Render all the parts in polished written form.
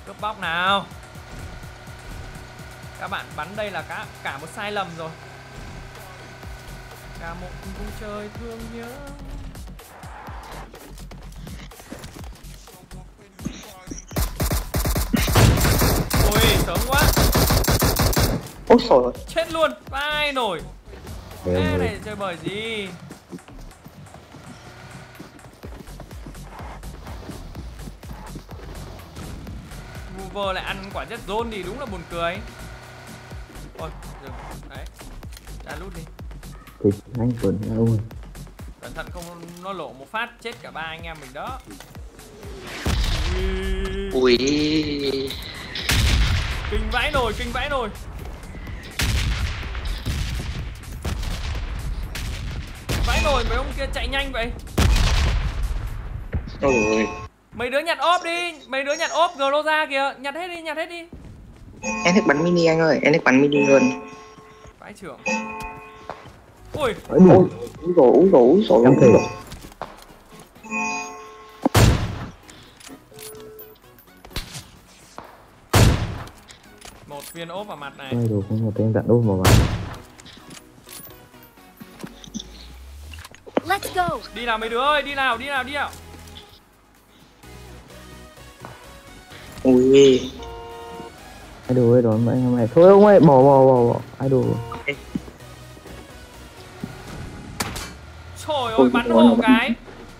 Cướp bóc nào. Các bạn bắn đây là cả một sai lầm rồi. Cả một vùng trời thương nhớ. Ôi sớm quá. Ôi trời. Chết luôn. Vai nổi. Thế này chơi bởi gì. Vờ lại ăn quả chất zone thì đúng là buồn cười. Ôi, dừng. Đấy. Ra lút đi. Thì anh Tuấn ơi. Cẩn thận không nó lộ một phát chết cả ba anh em mình đó. Ui. Kinh vãi nồi, kinh vãi nồi. Vãi nồi mấy ông kia chạy nhanh vậy. Ôi. Mấy đứa nhặt ốp đi, mấy đứa nhặt ốp gờ ra kìa, nhặt hết đi, nhặt hết đi. Em thích bắn mini anh ơi, em thích bắn mini luôn. Vãi trưởng. Ui. Ôi Úi dồi. em thề. Một viên ốp vào mặt này. Quay đồ không một tên đạn úp vào mặt. Let's go. Đi nào mấy đứa ơi, đi nào. Ui. Idol ấy đón mày thôi ông ơi, bỏ idol. Trời ơi, bắn hộ cái.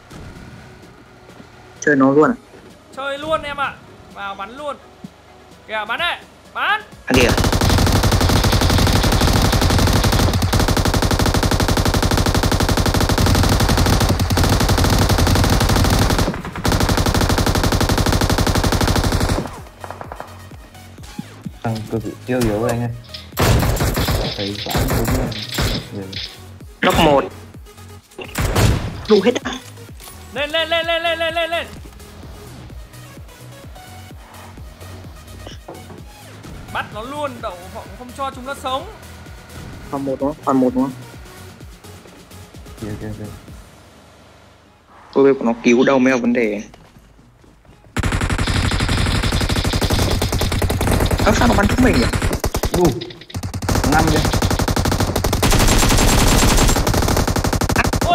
Chơi nó luôn à? Chơi luôn em ạ. Vào bắn luôn. Kìa bắn đấy, bắn. À kìa. Thằng cực bị tiêu yếu anh ơi. Thấy quá đúng. Knock 1. Đủ hết à? Lên. Bắt nó luôn, đậu không cho chúng nó sống. Còn một đúng không? Kìa. Tôi biết nó cứu đâu mới là vấn đề. Sao nó bắn chúng mình nhỉ? 5 đi. Ôi.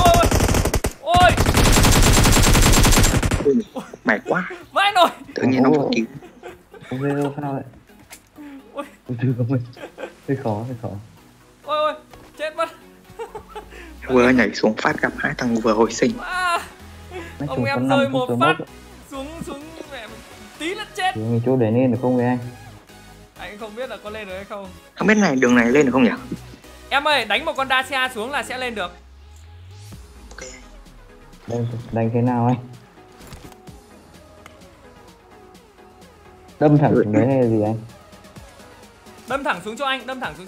Ui, mày quá. Vãi nồi. Tự nhiên nó có cứu. Không biết đâu sao vậy. Ôi. Không biết. Hơi khó. Ôi, chết mất. Vừa nhảy xuống phát gặp hai thằng vừa hồi sinh. Ông em rơi một phát xuống mẹ tí là chết. Mình chỗ để lên được không vậy anh? Anh không biết là có lên được hay không. Không biết này đường này lên được không nhỉ? Em ơi, đánh một con Dacia xuống là sẽ lên được. Ok. Đánh thế nào anh? Đâm thẳng xuống đấy hay là gì anh? Đâm thẳng xuống cho anh.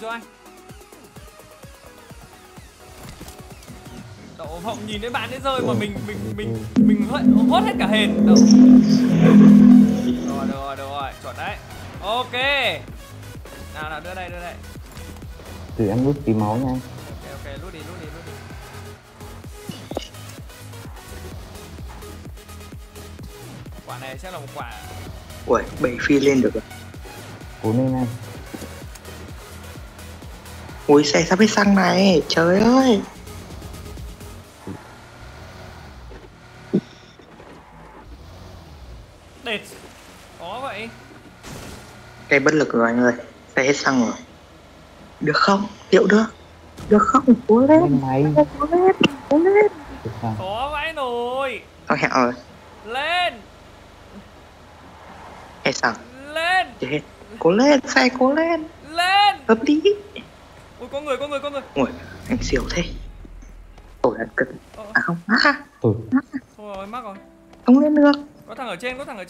Đậu Phộng nhìn thấy bạn ấy rơi mà mình hốt hết cả hền. Đậu. Được rồi, chuẩn đấy. Ok. Nào đưa đây. Từ em rút tí máu nha anh. Ok, lút đi. Quả này sẽ là một quả. Ui, 7 phi lên được rồi. Cố lên anh. Ui, xe sắp hết xăng này, trời ơi. Đệt. Có vậy. Cây bất lực rồi anh ơi, xe hết xăng rồi. Được không? Liệu được? Được không? Cố lên. Cố lên. Có vãi nồi. Thôi hẹn rồi. Lên. Hết xăng. Lên. Chết. Cố lên, xe cố lên. Lên. Hợp lý. Ui, có người. Ui, anh siêu thế. Ôi, anh cực. À không, Ừ. Thôi rồi, mắc rồi. Không lên được. Có thằng ở trên.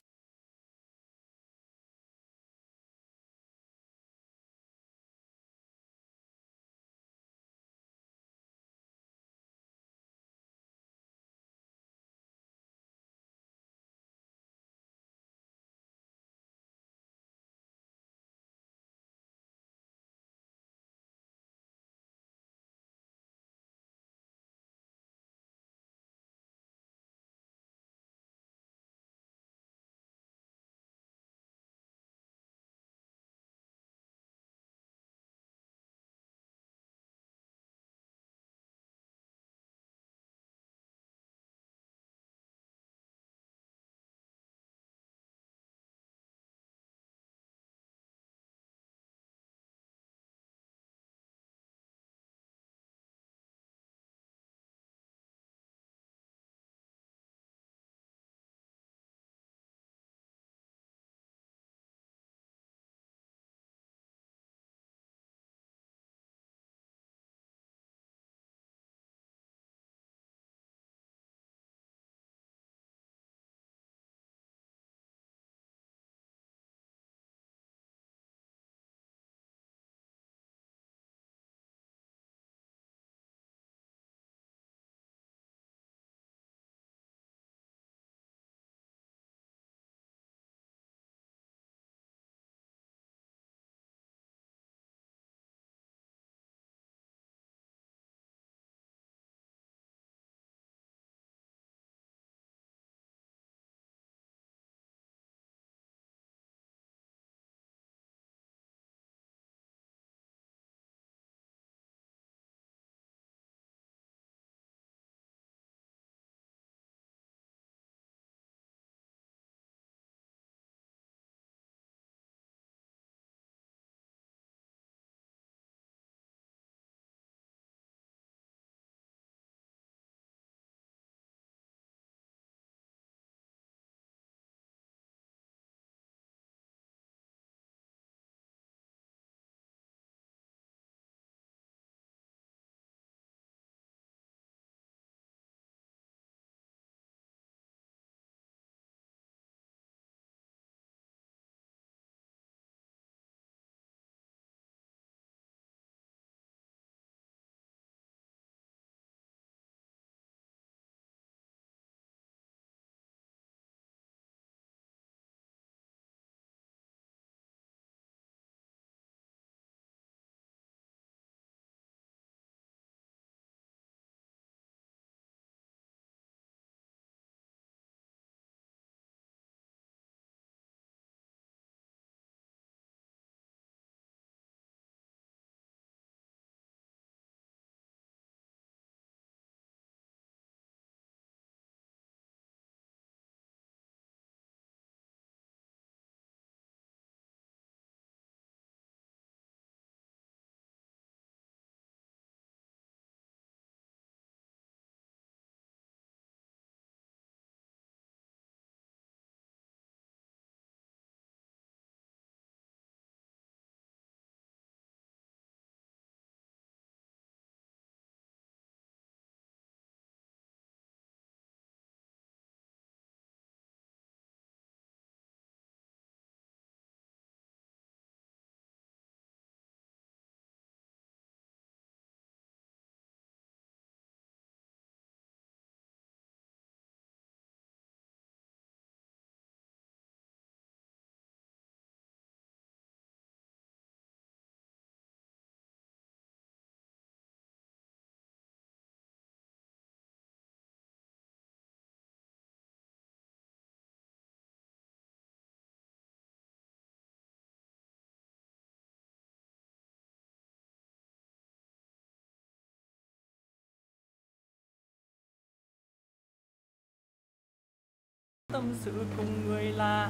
tâm sự cùng người lạ.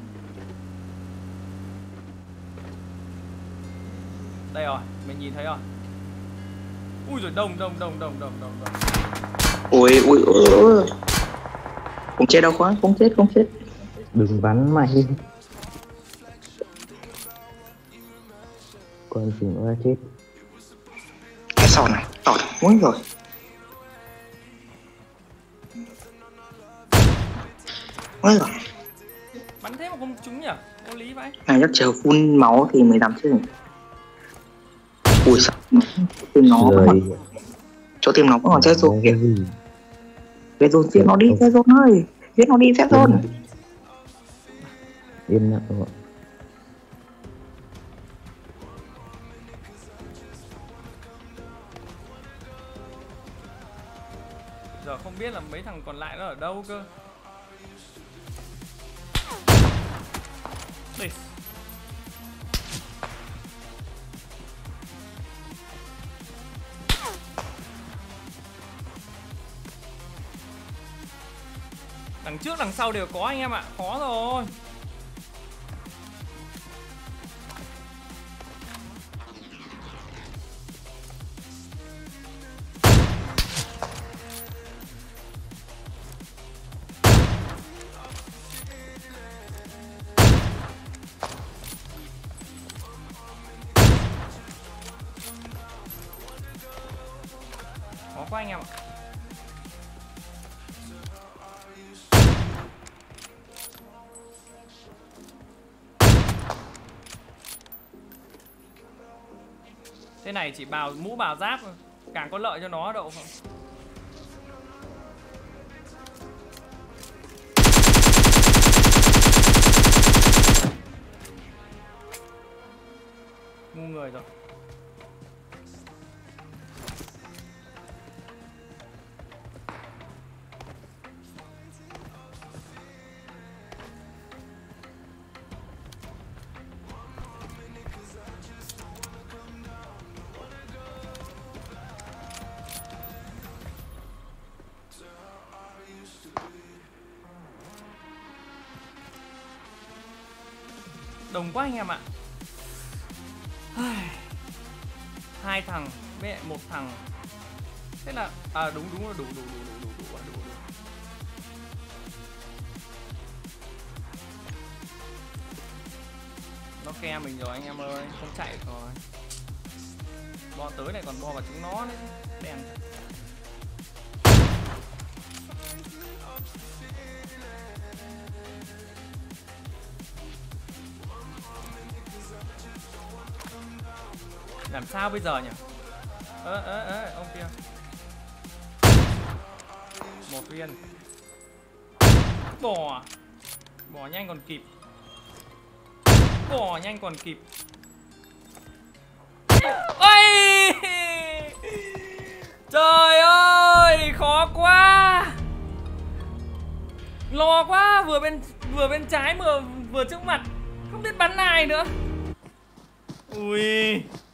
Đây rồi, mình nhìn thấy rồi. Ui rồi đông. Ui. Không chết đâu khoan, không chết. Đừng bắn mày. Con gì nữa chết. Cái sòn này, tọt muốn rồi. Ôi rồi. Bắn thế mà không trúng nhỉ? Vô lý vậy. Này chắc chờ phun máu thì mới dám chứ. Ui sao tìm nó vẫn còn, chỗ tìm nó vẫn còn chết rồi kìa. Ghê rồi, giết nó đi, ghê rồi ơi. Giết nó đi, phép rồi. Yên lặng rồi. Giờ không biết là mấy thằng còn lại nó ở đâu cơ. Đây. Đằng trước đằng sau đều có anh em ạ, khó rồi. Khó quá anh em ạ. Thế này chỉ bào mũ bào giáp thôi. Càng có lợi cho nó đậu không. Ngu người rồi. Đồng quá anh em ạ. Hai thằng với một thằng. Thế là đúng là đủ. Nó ke mình rồi anh em ơi, không chạy được rồi. Bo tới này còn bo vào chúng nó nữa. Đèn. Làm sao bây giờ nhỉ? Ông kia. Một viên. Bò nhanh còn kịp. Ôi! Trời ơi, khó quá. Lo quá, vừa bên trái vừa trước mặt, không biết bắn ai nữa. Ui.